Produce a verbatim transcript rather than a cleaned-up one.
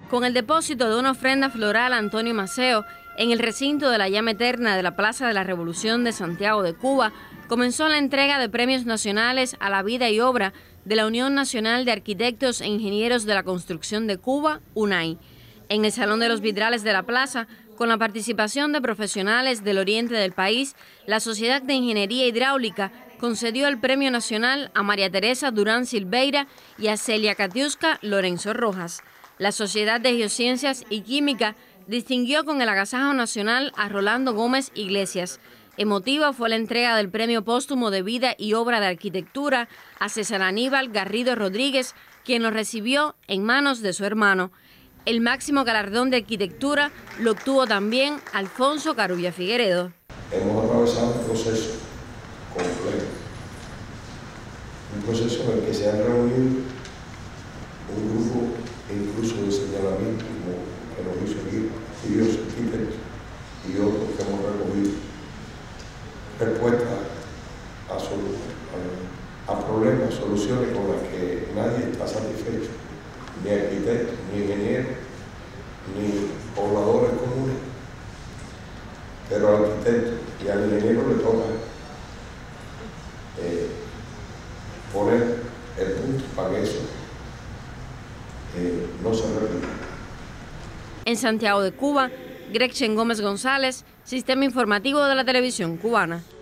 Con el depósito de una ofrenda floral a Antonio Maceo en el recinto de la llama eterna de la Plaza de la Revolución de Santiago de Cuba, comenzó la entrega de premios nacionales a la vida y obra de la Unión Nacional de Arquitectos e Ingenieros de la Construcción de Cuba, UNAI, en el Salón de los Vitrales de la Plaza, con la participación de profesionales del oriente del país. La Sociedad de Ingeniería Hidráulica concedió el Premio Nacional a María Teresa Durán Silveira y a Celia Katiuska Lorenzo Rojas. La Sociedad de Geociencias y Química distinguió con el Agasajo Nacional a Rolando Gómez Iglesias. Emotiva fue la entrega del Premio Póstumo de Vida y Obra de Arquitectura a César Aníbal Garrido Rodríguez, quien lo recibió en manos de su hermano. El máximo galardón de arquitectura lo obtuvo también Alfonso Carulla Figueredo. Hemos atravesado un proceso complejo, un proceso en el que se han reunido un grupo incluso de señalamiento, como que nos hizo aquí, varios arquitectos y otros que hemos recogido respuestas a, a, a problemas, soluciones con las que nadie está satisfecho, ni arquitectos, ni ingenieros, ni pobladores comunes. Pero al arquitecto y al ingeniero le toca eh, poner el punto para que eso eh, no se repita. En Santiago de Cuba, Gretchen Gómez González, Sistema Informativo de la Televisión Cubana.